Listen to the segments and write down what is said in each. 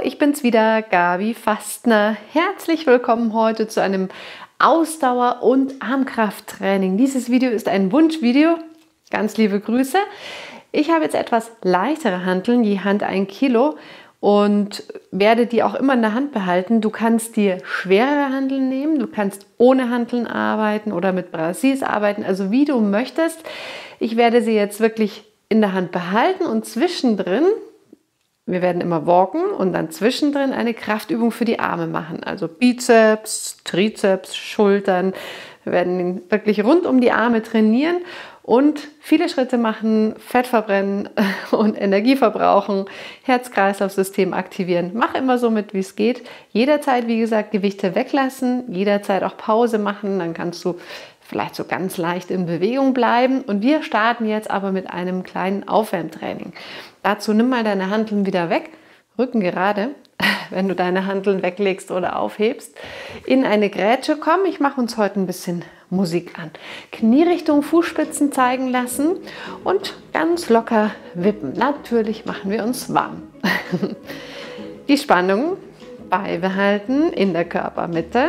ich bin's wieder, Gabi Fastner. Herzlich willkommen heute zu einem Ausdauer- und Armkrafttraining. Dieses Video ist ein Wunschvideo. Ganz liebe Grüße. Ich habe jetzt etwas leichtere Hanteln, je Hand 1 Kilo, und werde die auch immer in der Hand behalten. Du kannst dir schwerere Hanteln nehmen, du kannst ohne Hanteln arbeiten oder mit Brasis arbeiten, also wie du möchtest. Ich werde sie jetzt wirklich in der Hand behalten und zwischendrin, wir werden immer walken und dann zwischendrin eine Kraftübung für die Arme machen. Also Bizeps, Trizeps, Schultern. Wir werden wirklich rund um die Arme trainieren und viele Schritte machen, Fett verbrennen und Energie verbrauchen, Herz-Kreislauf-System aktivieren. Mach immer so mit, wie es geht. Jederzeit, wie gesagt, Gewichte weglassen, jederzeit auch Pause machen. Dann kannst du vielleicht so ganz leicht in Bewegung bleiben. Und wir starten jetzt aber mit einem kleinen Aufwärmtraining. Dazu nimm mal deine Hanteln wieder weg, Rücken gerade, wenn du deine Hanteln weglegst oder aufhebst. In eine Grätsche kommen. Ich mache uns heute ein bisschen Musik an. Knie Richtung Fußspitzen zeigen lassen und ganz locker wippen. Natürlich machen wir uns warm. Die Spannung beibehalten in der Körpermitte.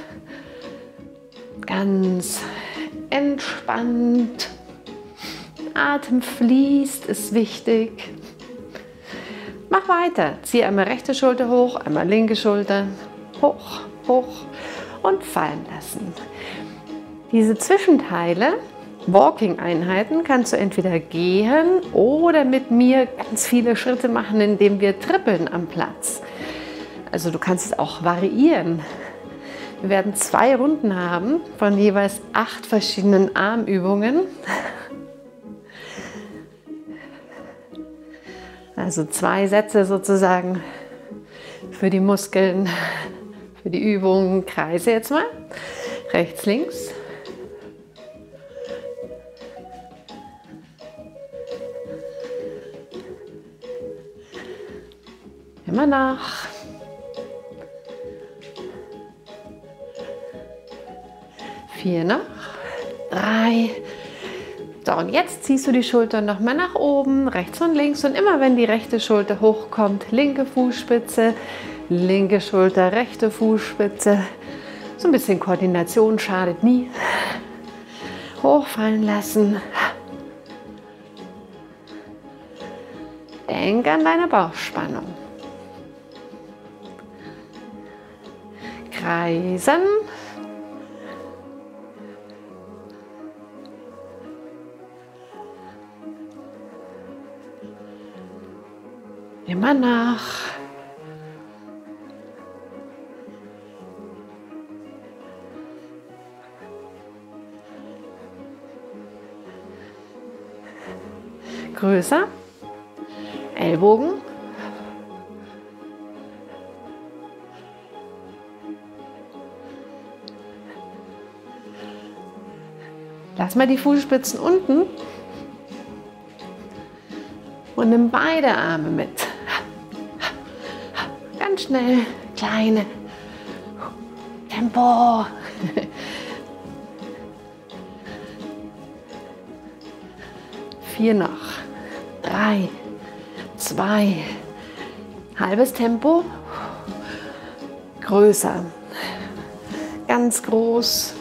Ganz entspannt. Atem fließt, ist wichtig. Mach weiter. Zieh einmal rechte Schulter hoch, einmal linke Schulter. Hoch, hoch und fallen lassen. Diese Zwischenteile, Walking-Einheiten, kannst du entweder gehen oder mit mir ganz viele Schritte machen, indem wir trippeln am Platz. Also du kannst es auch variieren. Wir werden 2 Runden haben von jeweils 8 verschiedenen Armübungen. Also 2 Sätze sozusagen für die Muskeln, für die Übungen. Kreise jetzt mal. Rechts, links. Immer nach. Vier noch. 3. So, und jetzt ziehst du die Schultern nochmal nach oben, rechts und links. Und immer wenn die rechte Schulter hochkommt, linke Fußspitze, linke Schulter, rechte Fußspitze. So ein bisschen Koordination schadet nie. Hochfallen lassen. Denk an deine Bauchspannung. Kreisen. Immer nach. Größer. Ellbogen. Lass mal die Fußspitzen unten und nimm beide Arme mit. Ganz schnell, kleine Tempo. 4 noch. 3, 2, halbes Tempo. Größer. Ganz groß.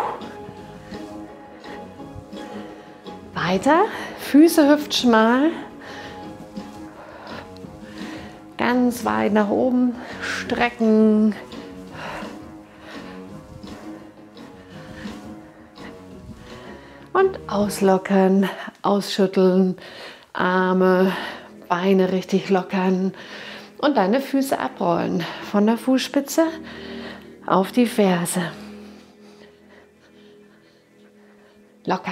Weiter. Füße hüftschmal. Ganz weit nach oben strecken. Und auslockern, ausschütteln, Arme, Beine richtig lockern und deine Füße abrollen. Von der Fußspitze auf die Ferse. Locker.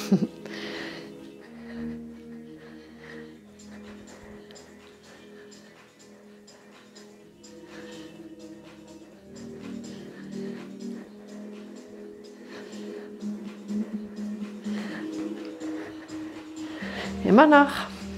Immer noch.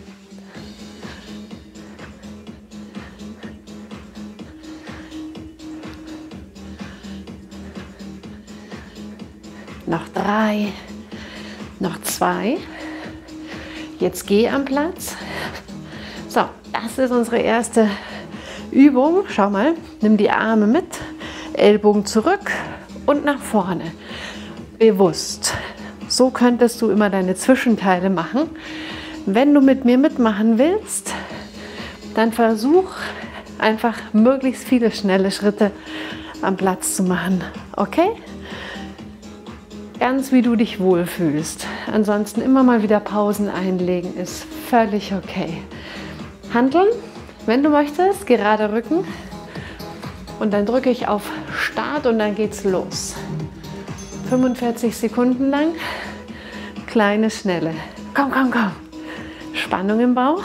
Noch 3, noch 2. Jetzt geh am Platz. So, das ist unsere erste Übung, schau mal, nimm die Arme mit, Ellbogen zurück und nach vorne. Bewusst. So könntest du immer deine Zwischenteile machen. Wenn du mit mir mitmachen willst, dann versuch einfach möglichst viele schnelle Schritte am Platz zu machen. Okay? Ganz wie du dich wohlfühlst. Ansonsten immer mal wieder Pausen einlegen, ist völlig okay. Hanteln, wenn du möchtest, gerade Rücken. Und dann drücke ich auf Start und dann geht's los. 45 Sekunden lang, kleine, schnelle. Komm, komm, komm. Spannung im Bauch.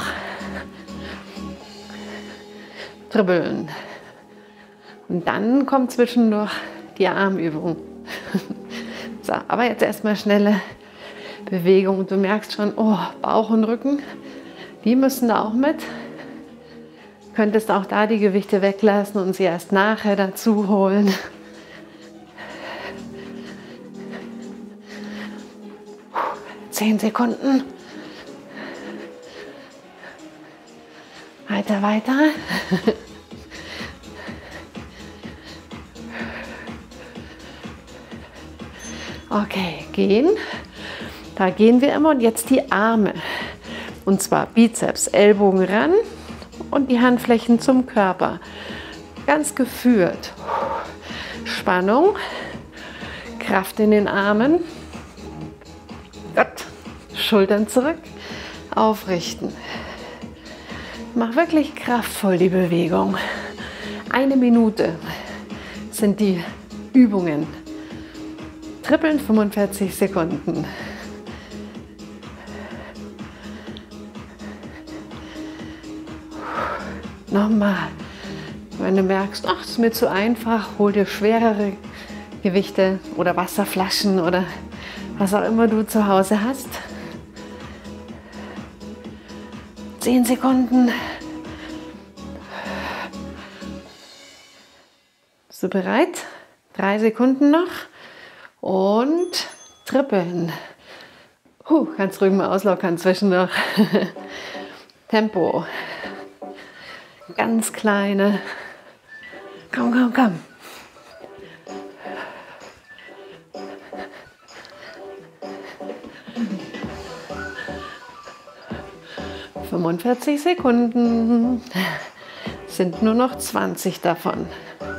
Dribbeln. Und dann kommt zwischendurch die Armübung. So, aber jetzt erstmal schnelle Bewegung. Und du merkst schon, oh, Bauch und Rücken, die müssen da auch mit. Könntest auch da die Gewichte weglassen und sie erst nachher dazu holen. Zehn Sekunden. Weiter, weiter. Okay, gehen. Da gehen wir immer und jetzt die Arme. Und zwar Bizeps, Ellbogen ran und die Handflächen zum Körper. Ganz geführt. Spannung, Kraft in den Armen. Gut. Schultern zurück, aufrichten. Mach wirklich kraftvoll die Bewegung. 1 Minute sind die Übungen. Trippeln 45 Sekunden. Nochmal. Wenn du merkst, ach, das ist mir zu einfach, hol dir schwerere Gewichte oder Wasserflaschen oder was auch immer du zu Hause hast. 10 Sekunden. Bist du bereit? 3 Sekunden noch. Und trippeln. Kannst ruhig mal auslockern zwischendurch. Tempo. Ganz kleine. Komm, komm, komm. – 45 Sekunden. Sind nur noch 20 davon.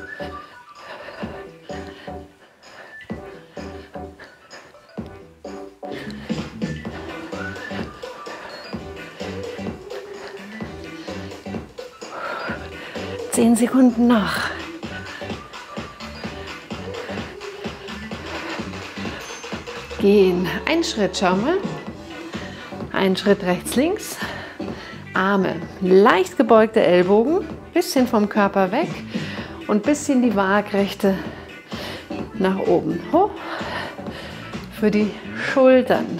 Zehn Sekunden noch. Gehen. Ein Schritt, schau mal. Ein Schritt rechts, links. Arme. Leicht gebeugte Ellbogen. Bisschen vom Körper weg. Und bisschen die Waagrechte nach oben. Hoch. Für die Schultern.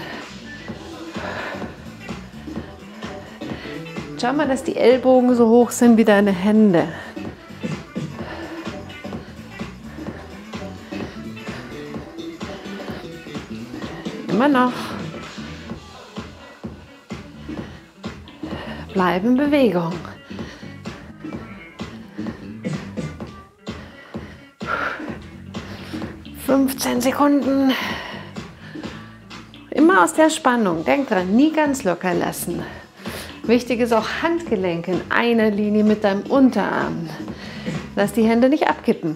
Schau mal, dass die Ellbogen so hoch sind wie deine Hände. Immer noch. Bleib in Bewegung. – 15 Sekunden. Immer aus der Spannung. Denk dran, nie ganz locker lassen. Wichtig ist auch Handgelenke in einer Linie mit deinem Unterarm. Lass die Hände nicht abkippen.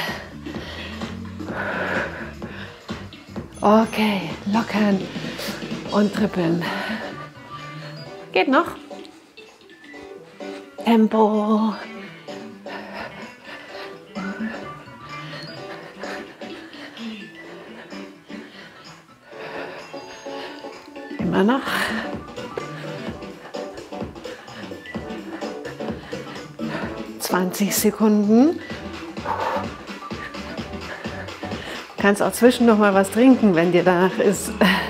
Okay, lockern und trippeln. Geht noch. Tempo. Immer noch. – 20 Sekunden. Du kannst auch zwischendurch mal was trinken, wenn dir danach ist.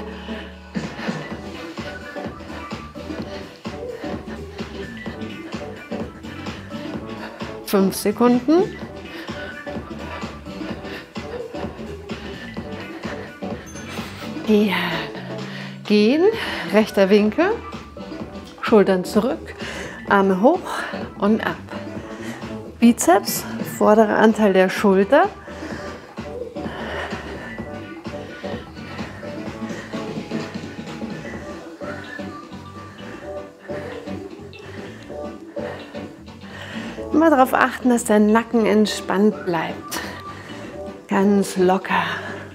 5 Sekunden. Ja. Gehen, rechter Winkel, Schultern zurück, Arme hoch und ab. Bizeps, vorderer Anteil der Schulter. Immer darauf achten, dass der Nacken entspannt bleibt. Ganz locker.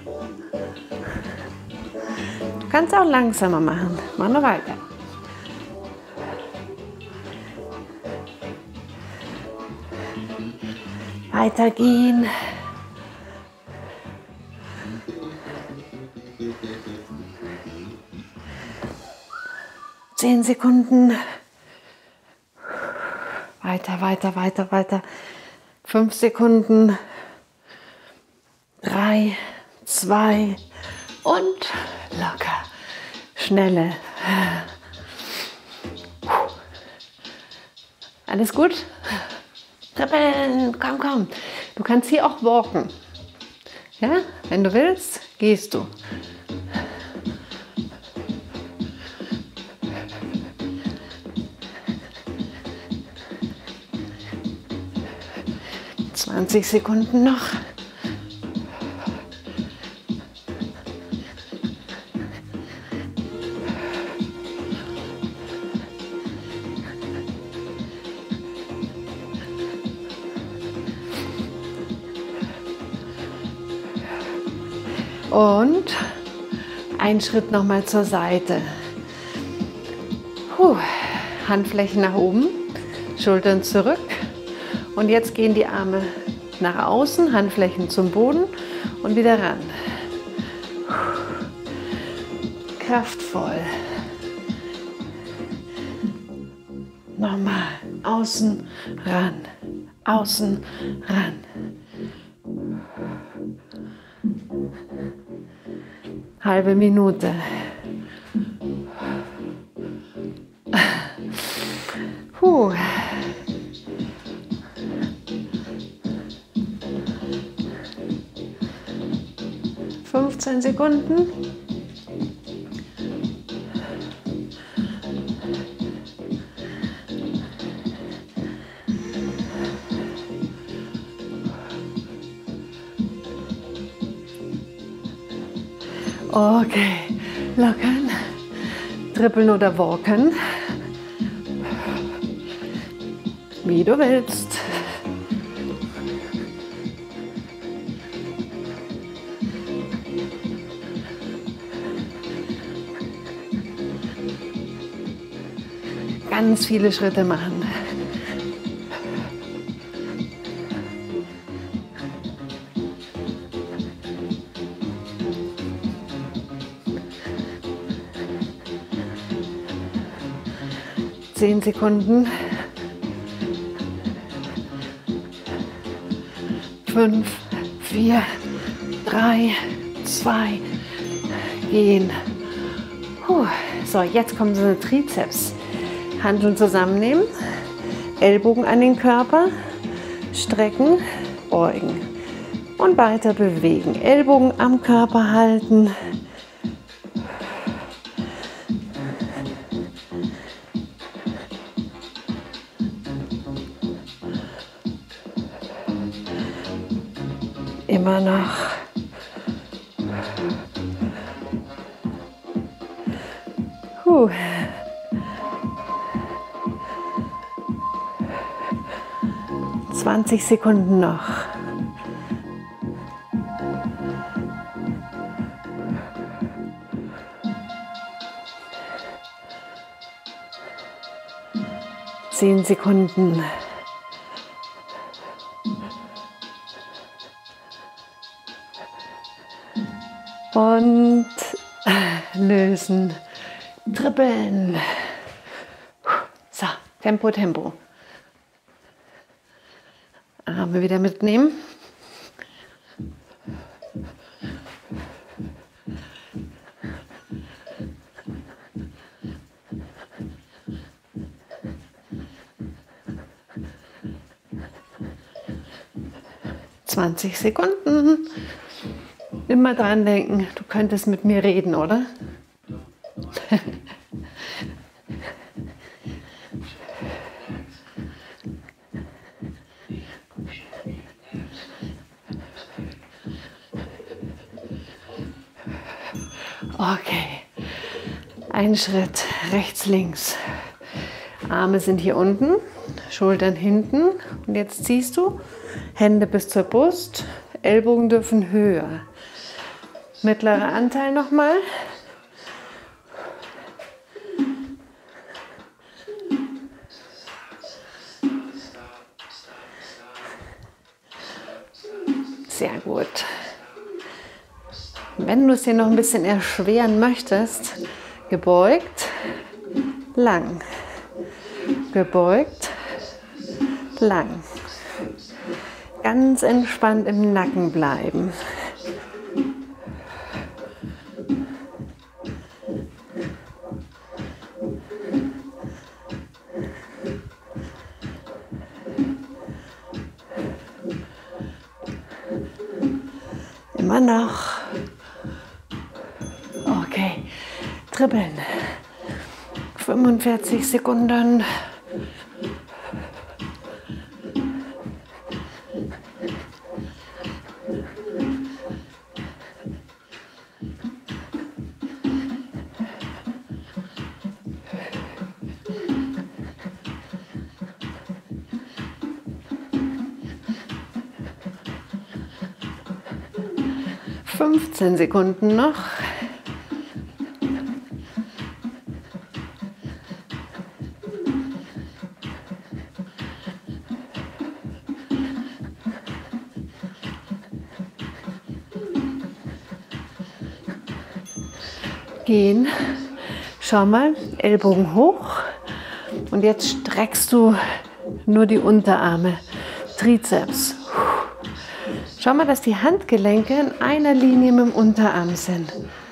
Du kannst auch langsamer machen. Mach noch weiter. Weitergehen. Zehn Sekunden. Weiter, weiter, weiter, weiter. 5 Sekunden. 3, 2 und locker. Schnelle. Alles gut? Trippeln, komm, komm. Du kannst hier auch walken. Ja, wenn du willst, gehst du. ...20 Sekunden noch. Und ein Schritt nochmal zur Seite. Handflächen nach oben, Schultern zurück. Und jetzt gehen die Arme nach außen, Handflächen zum Boden und wieder ran. Kraftvoll. Nochmal, außen, ran, außen, ran. Halbe Minute. Puh. 15 Sekunden. Okay, lockern, trippeln oder walken, wie du willst. Ganz viele Schritte machen. Zehn Sekunden. 5, 4, 3, 2, gehen. So, jetzt kommen so eine Trizeps. Hanteln zusammennehmen, Ellbogen an den Körper, strecken, beugen und weiter bewegen. Ellbogen am Körper halten. Immer noch. Puh. 20 Sekunden noch. Zehn Sekunden. Und lösen, trippeln. So, Tempo, Tempo. Arme wieder mitnehmen. ...20 Sekunden. Immer dran denken, du könntest mit mir reden, oder? Okay. Ein Schritt rechts, links. Arme sind hier unten, Schultern hinten. Und jetzt ziehst du Hände bis zur Brust, Ellbogen dürfen höher. Mittlerer Anteil nochmal. Sehr gut. Wenn du es dir noch ein bisschen erschweren möchtest, gebeugt, lang. Gebeugt, lang. Ganz entspannt im Nacken bleiben. Immer noch. Okay, dribbeln. 45 Sekunden.15 Sekunden noch. Gehen. Schau mal, Ellbogen hoch. Und jetzt streckst du nur die Unterarme, Trizeps. Schau mal, dass die Handgelenke in einer Linie mit dem Unterarm sind.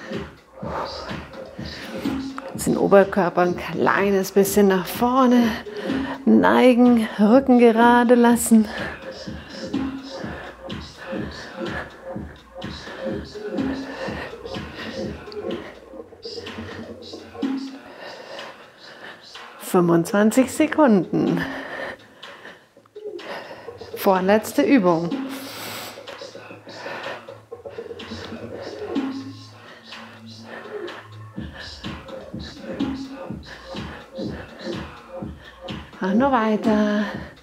Jetzt den Oberkörper ein kleines bisschen nach vorne neigen, Rücken gerade lassen. ...25 Sekunden. Vorletzte Übung. Mach nur weiter.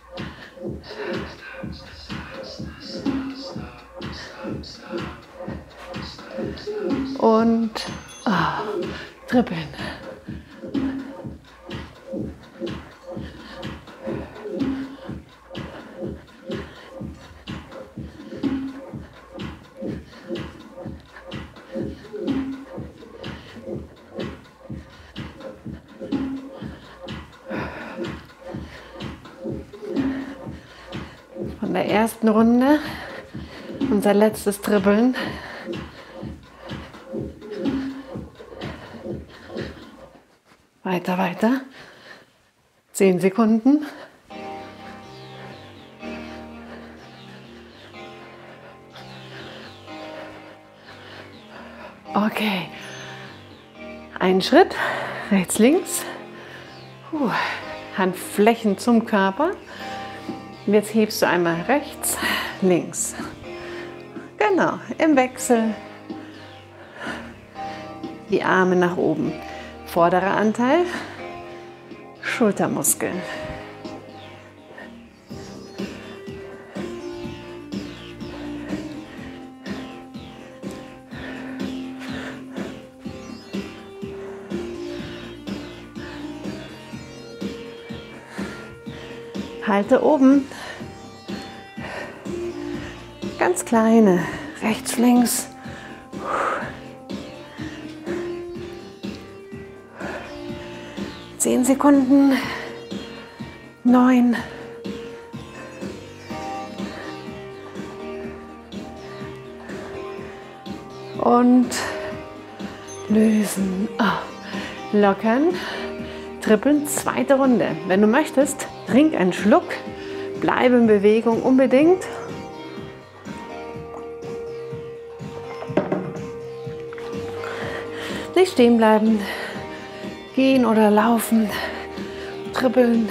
Und trippeln. Von der ersten Runde, unser letztes Dribbeln. Weiter, weiter. 10 Sekunden. Okay. Ein Schritt, rechts, links. Handflächen zum Körper. Und jetzt hebst du einmal rechts, links. Genau, im Wechsel. Die Arme nach oben. Vorderer Anteil, Schultermuskeln. Halte oben. Ganz kleine, rechts, links. 10 Sekunden. 9. Und lösen. Lockern. Trippeln. Zweite Runde. Wenn du möchtest, trink einen Schluck. Bleibe in Bewegung unbedingt. Nicht stehen bleiben. Gehen oder laufen. Trippeln.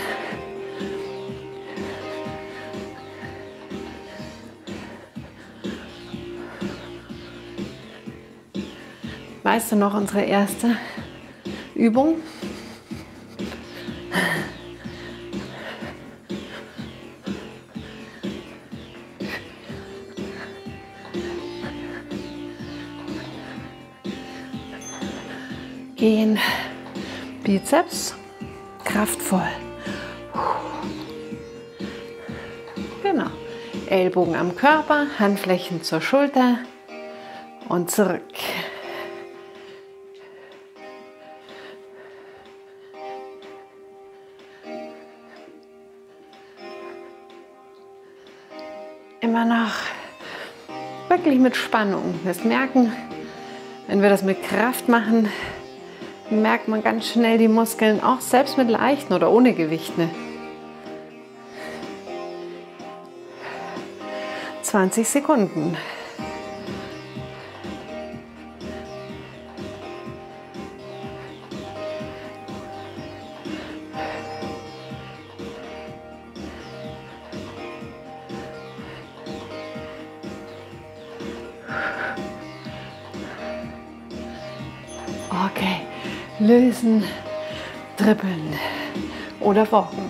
Weißt du noch unsere erste Übung? Gehen, Bizeps, kraftvoll. Genau. Ellbogen am Körper, Handflächen zur Schulter und zurück. Immer noch wirklich mit Spannung. Das merken, wenn wir das mit Kraft machen, merkt man ganz schnell die Muskeln, auch selbst mit leichten oder ohne Gewicht. 20 Sekunden. Okay, lösen, dribbeln oder walken.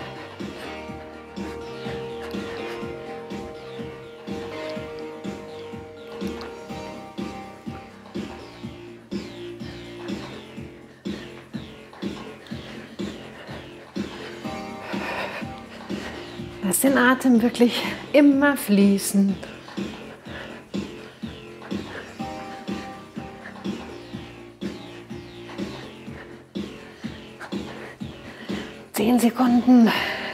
Lass den Atem wirklich immer fließen. Zehn Sekunden.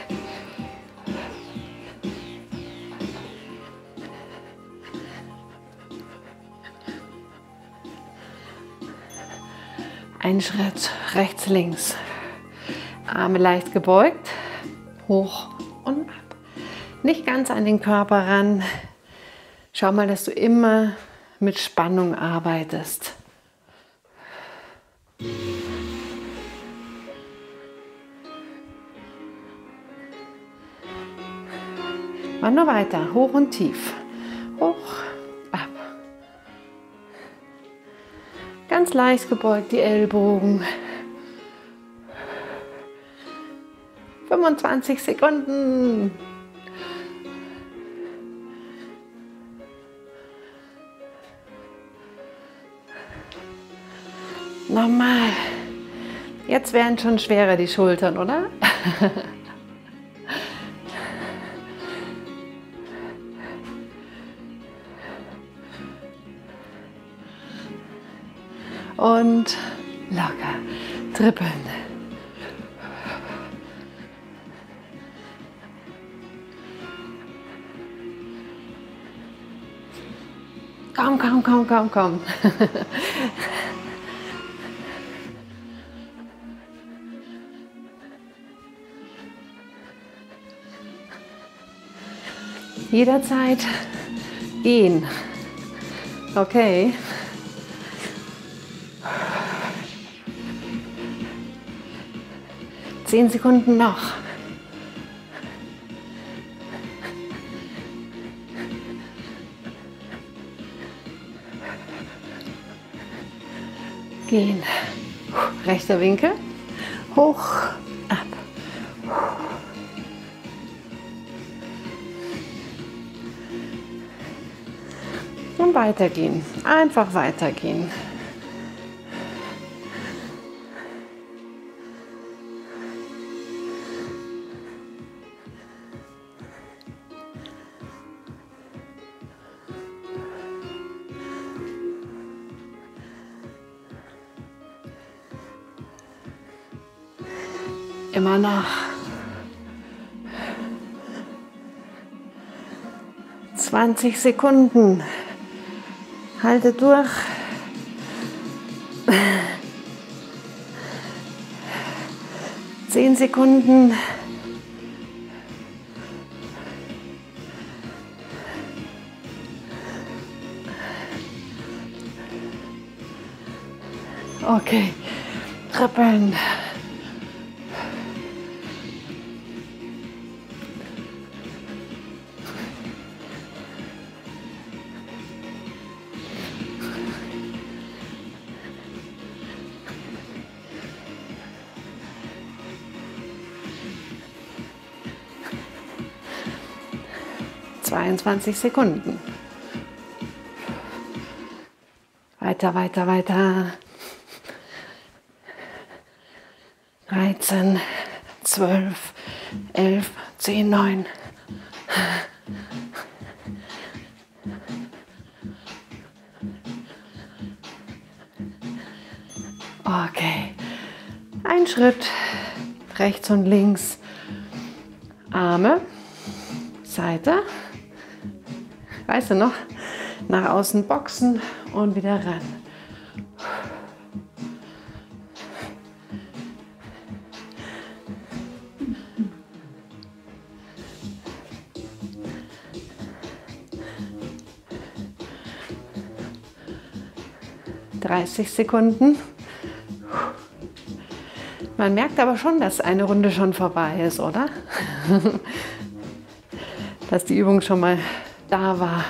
Ein Schritt rechts, links. Arme leicht gebeugt, hoch und ab. Nicht ganz an den Körper ran. Schau mal, dass du immer mit Spannung arbeitest. Mach nur weiter, hoch und tief. Hoch, ab. Ganz leicht gebeugt die Ellbogen. 25 Sekunden. Nochmal. Jetzt werden schon schwerer die Schultern, oder? Und locker trippeln. Komm, komm, komm, komm, komm. Jederzeit gehen. Okay. Zehn Sekunden noch. Gehen. Rechter Winkel. Hoch, ab. Und weitergehen. Einfach weitergehen. Immer noch. 20 Sekunden. Halte durch. Zehn Sekunden. Okay. Trippeln. 22 Sekunden. Weiter, weiter, weiter. 13, 12, 11, 10, 9. Okay. Ein Schritt rechts und links. Arme, Seite. Weißt du noch? Nach außen boxen und wieder ran. Sekunden. Man merkt aber schon, dass eine Runde schon vorbei ist, oder? Dass die Übung schon mal da war.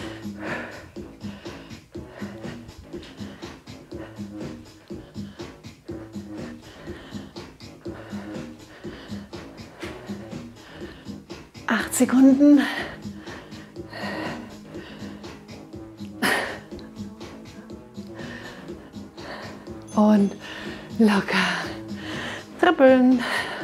Acht Sekunden. Und locker trippeln.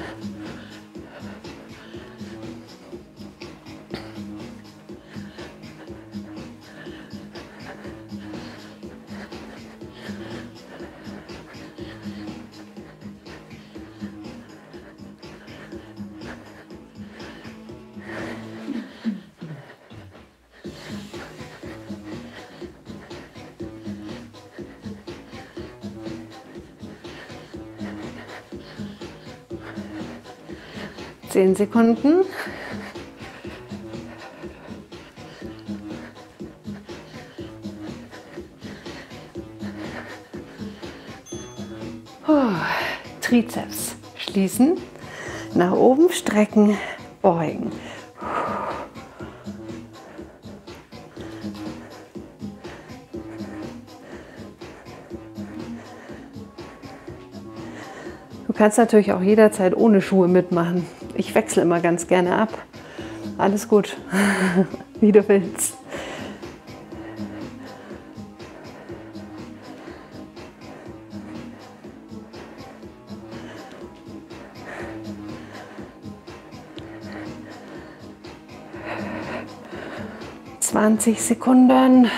Zehn Sekunden. Trizeps schließen, nach oben strecken, beugen. Du kannst natürlich auch jederzeit ohne Schuhe mitmachen. Ich wechsle immer ganz gerne ab. Alles gut, wie du willst. Zwanzig Sekunden.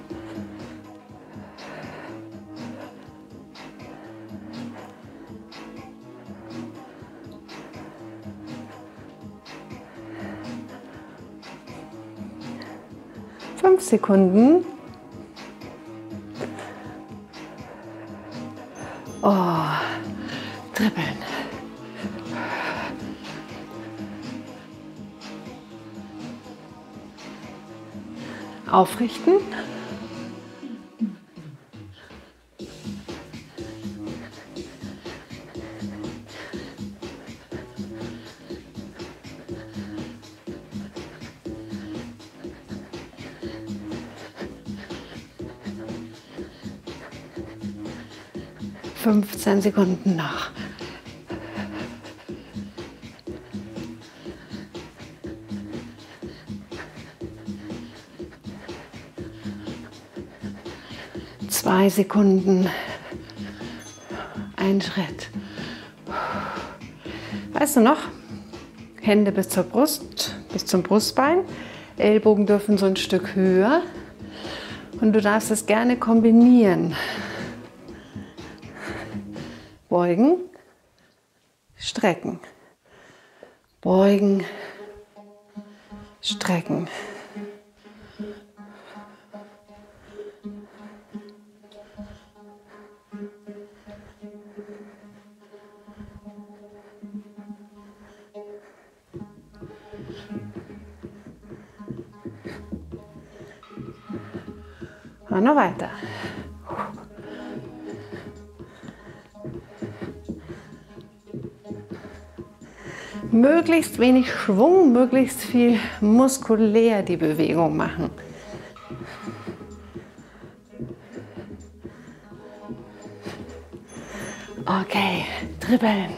Fünf Sekunden. Oh, trippeln. Aufrichten. Fünfzehn Sekunden noch. Zwei Sekunden. Ein Schritt. Weißt du noch? Hände bis zur Brust, bis zum Brustbein. Ellbogen dürfen so ein Stück höher. Und du darfst es gerne kombinieren. Beugen, strecken. Beugen, strecken. Und noch weiter. Möglichst wenig Schwung, möglichst viel muskulär die Bewegung machen. Okay, dribbeln.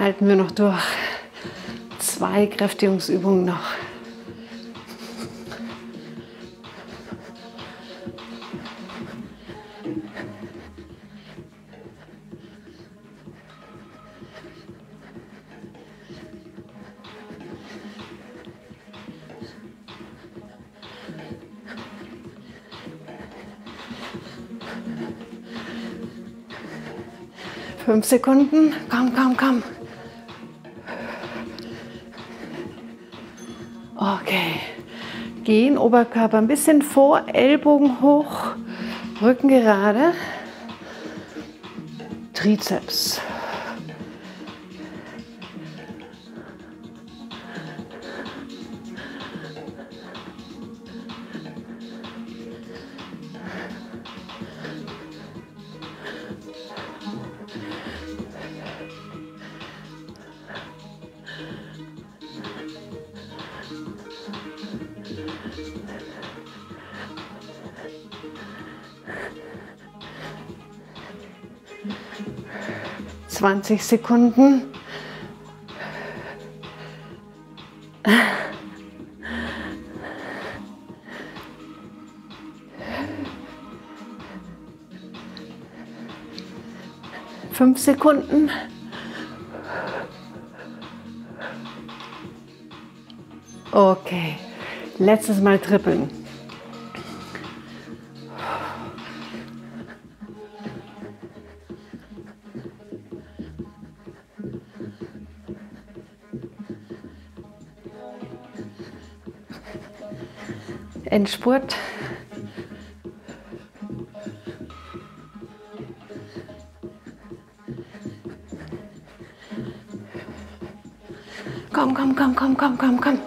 halten wir noch durch. 2 Kräftigungsübungen noch. Fünf Sekunden. Komm, komm, komm. Okay. Gehen, Oberkörper ein bisschen vor, Ellbogen hoch, Rücken gerade. Trizeps. Zwanzig Sekunden. Fünf Sekunden. Okay, letztes Mal trippeln. Endspurt. Komm, komm, komm, komm, komm, komm, komm.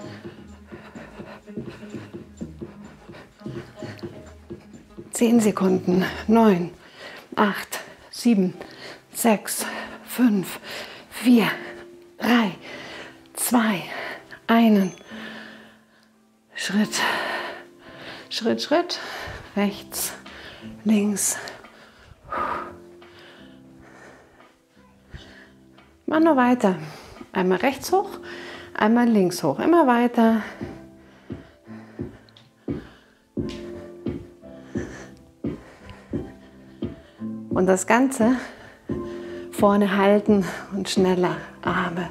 Zehn Sekunden. 9, 8, 7, 6, 5, 4, 3, 2, 1. Schritt, Schritt, Schritt, rechts, links. Mach nur weiter. Einmal rechts hoch, einmal links hoch. Immer weiter. Und das Ganze vorne halten und schneller Arme.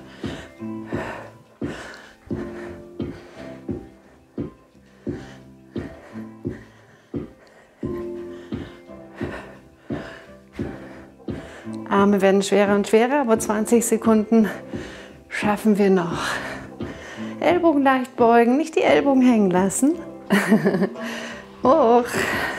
Arme werden schwerer und schwerer, aber 20 Sekunden schaffen wir noch. Ellbogen leicht beugen, nicht die Ellbogen hängen lassen. Hoch.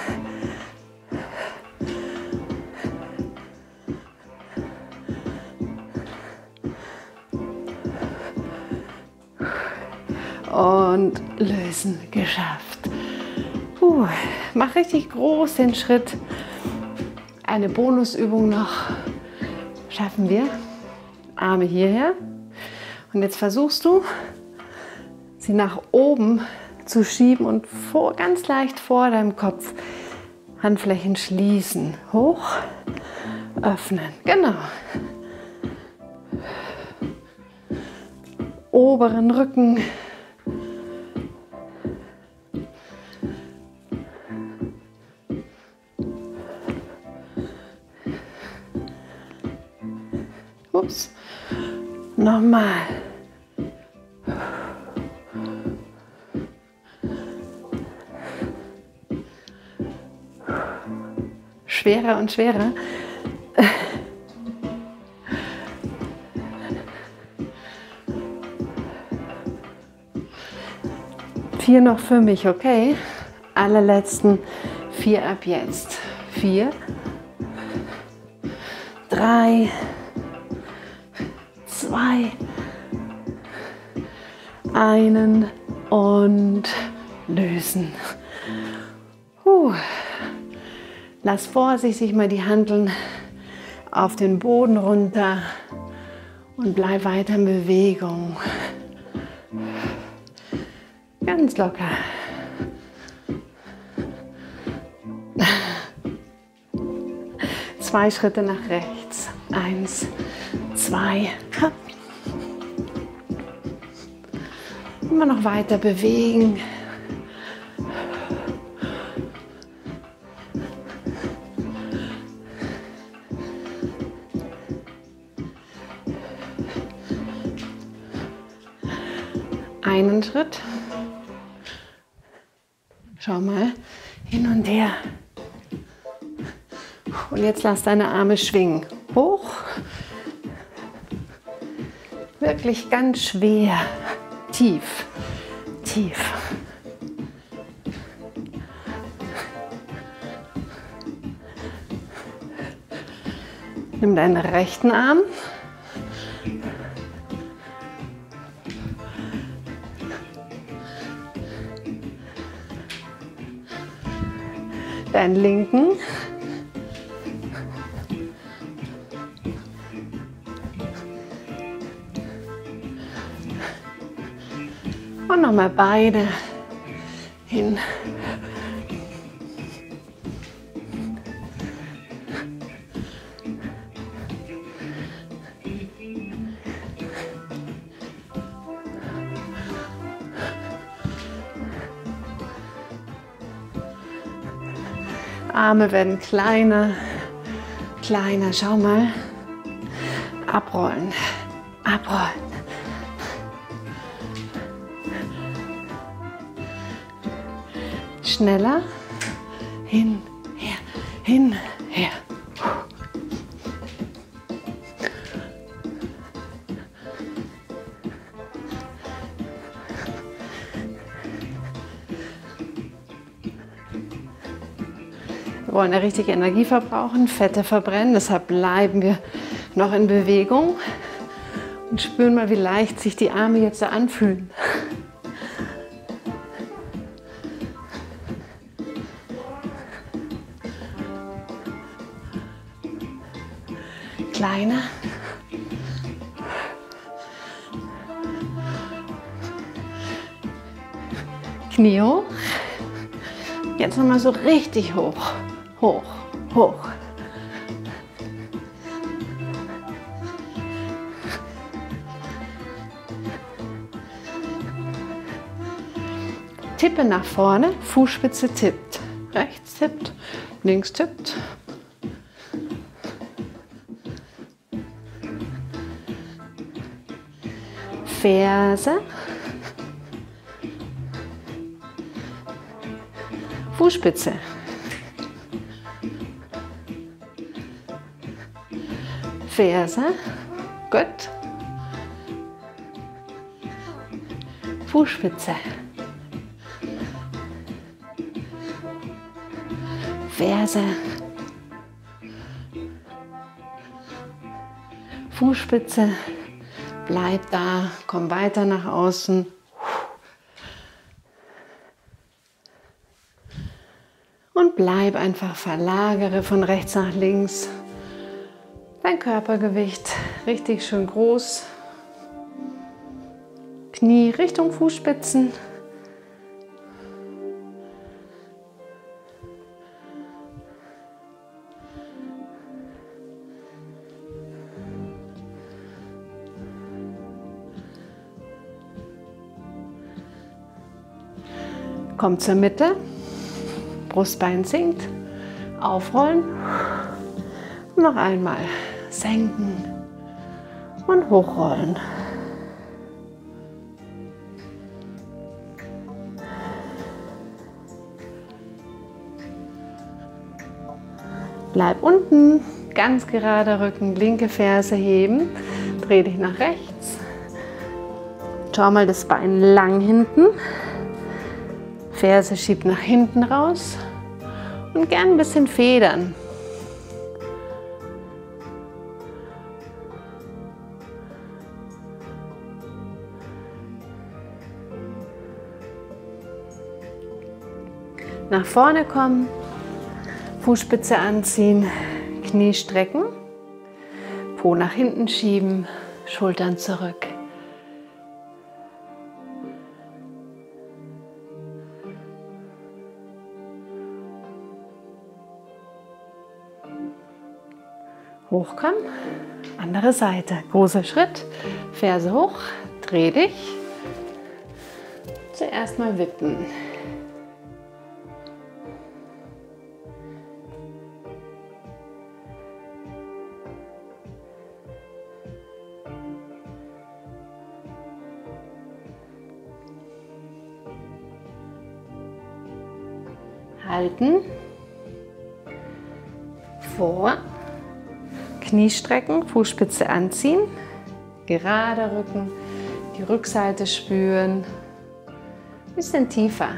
Und lösen, geschafft. Mach richtig groß den Schritt. Eine Bonusübung noch. Schaffen wir. Arme hierher. Und jetzt versuchst du, sie nach oben zu schieben und ganz leicht vor deinem Kopf. Handflächen schließen. Hoch, öffnen. Genau. Oberen Rücken. Ups. Nochmal. Schwerer und schwerer. Vier noch für mich, okay? Allerletzten 4 ab jetzt. 4, 3, 2, 1 und lösen. Lass vorsichtig mal die Hanteln auf den Boden runter und bleib weiter in Bewegung. Ganz locker. Zwei Schritte nach rechts. 1, 2, Immer noch weiter bewegen. Einen Schritt. Schau mal, hin und her. Und jetzt lass deine Arme schwingen. Hoch. Wirklich ganz schwer. Tief. Tief. Nimm deinen rechten Arm. Deinen linken. Und nochmal beide hin. Arme werden kleiner, kleiner. Schau mal. Abrollen, abrollen. Schneller. Hin, her, hin, her. Wir wollen ja richtig Energie verbrauchen, Fette verbrennen, deshalb bleiben wir noch in Bewegung und spüren mal, wie leicht sich die Arme jetzt so anfühlen. Kleiner. Knie hoch. Jetzt nochmal so richtig hoch. Hoch, hoch. Tippe nach vorne, Fußspitze tippt. Rechts tippt, links tippt. Ferse. Fußspitze. Ferse. Gut. Fußspitze. Ferse. Fußspitze. Bleib da, komm weiter nach außen. Und bleib einfach, verlagere von rechts nach links. Dein Körpergewicht richtig schön groß. Knie Richtung Fußspitzen. Komm zur Mitte, Brustbein sinkt, aufrollen, und noch einmal senken und hochrollen. Bleib unten, ganz gerader Rücken, linke Ferse heben, dreh dich nach rechts, schau mal das Bein lang hinten. Ferse schiebt nach hinten raus und gern ein bisschen federn. Nach vorne kommen, Fußspitze anziehen, Knie strecken, Po nach hinten schieben, Schultern zurück. Hochkommen, andere Seite, großer Schritt, Ferse hoch, dreh dich, Zuerst mal wippen. Halten, vor, Knie strecken, Fußspitze anziehen, gerade Rücken, die Rückseite spüren, ein bisschen tiefer.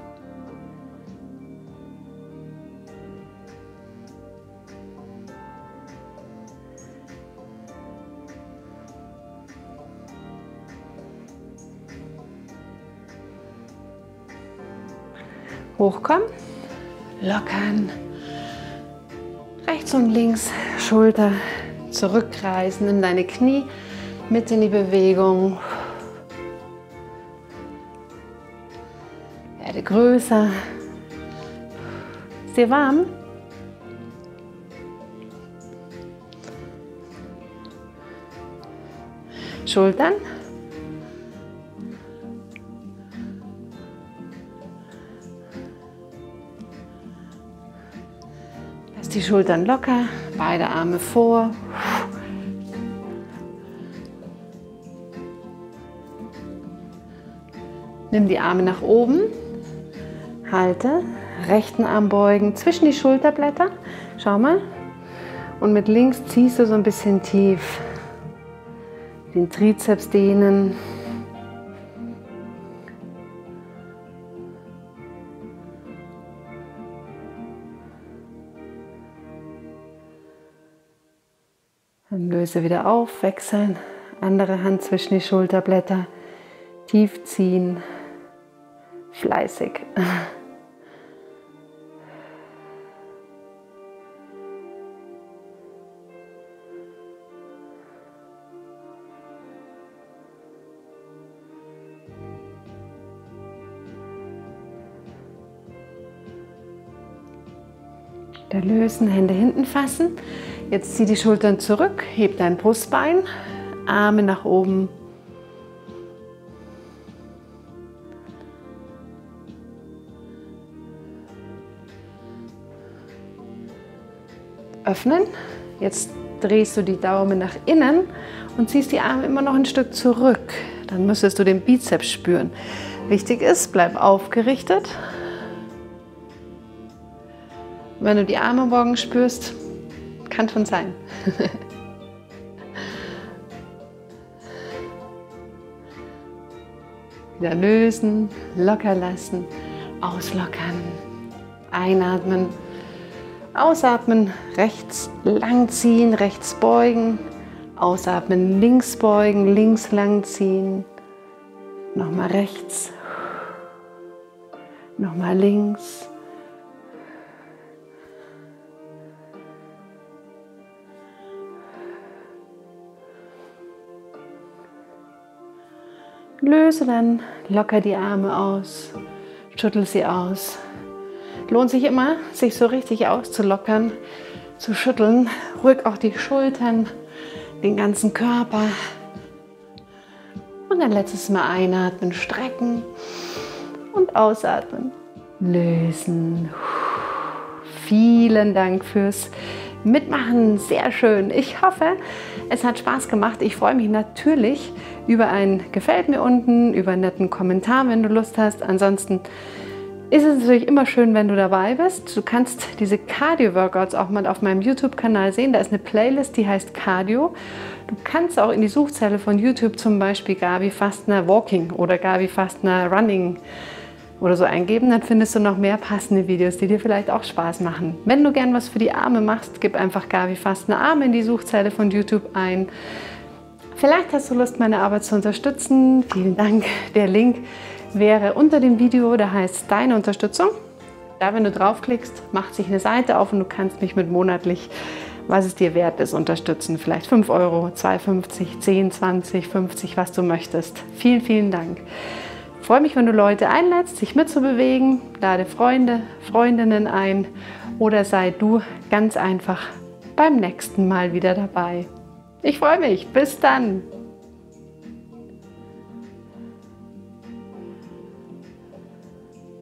Hochkommen. Lockern, rechts und links, Schulter zurückreißen, nimm deine Knie mit in die Bewegung, werde größer, ist dir warm? Schultern. Die Schultern locker, beide Arme vor. Nimm die Arme nach oben, halte, rechten Arm beugen zwischen die Schulterblätter. Schau mal. Und mit links ziehst du so ein bisschen tief. Den Trizeps dehnen. Dann löse wieder auf, wechseln, andere Hand zwischen die Schulterblätter, tief ziehen, fleißig. Wieder lösen, Hände hinten fassen. Jetzt zieh die Schultern zurück, heb dein Brustbein, Arme nach oben. Öffnen. Jetzt drehst du die Daumen nach innen und ziehst die Arme immer noch ein Stück zurück. Dann müsstest du den Bizeps spüren. Wichtig ist, bleib aufgerichtet. Wenn du die Arme morgen spürst, kann schon sein. Wieder lösen, locker lassen, auslockern, einatmen, ausatmen, rechts lang ziehen, rechts beugen, ausatmen, links beugen, links lang ziehen, nochmal rechts, nochmal links. Löse dann locker die Arme aus, schüttel sie aus. Lohnt sich immer, sich so richtig auszulockern, zu schütteln. Ruhig auch die Schultern, den ganzen Körper. Und dann letztes Mal einatmen, strecken und ausatmen. Lösen. Vielen Dank fürs Mitmachen, sehr schön. Ich hoffe, es hat Spaß gemacht. Ich freue mich natürlich über ein Gefällt mir unten, über einen netten Kommentar, wenn du Lust hast. Ansonsten ist es natürlich immer schön, wenn du dabei bist. Du kannst diese Cardio-Workouts auch mal auf meinem YouTube-Kanal sehen. Da ist eine Playlist, die heißt Cardio. Du kannst auch in die Suchzeile von YouTube zum Beispiel Gabi Fastner Walking oder Gabi Fastner Running oder so eingeben, dann findest du noch mehr passende Videos, die dir vielleicht auch Spaß machen. Wenn du gern was für die Arme machst, gib einfach Gabi Fastner Arme in die Suchzeile von YouTube ein. Vielleicht hast du Lust, meine Arbeit zu unterstützen. Vielen Dank. Der Link wäre unter dem Video, da heißt Deine Unterstützung. Da, wenn du draufklickst, macht sich eine Seite auf und du kannst mich mit monatlich, was es dir wert ist, unterstützen. Vielleicht 5 Euro, 2,50, 10, 20, 50, was du möchtest. Vielen, vielen Dank. Ich freue mich, wenn du Leute einlädst, sich mitzubewegen, lade Freunde, Freundinnen ein oder sei du ganz einfach beim nächsten Mal wieder dabei. Ich freue mich. Bis dann.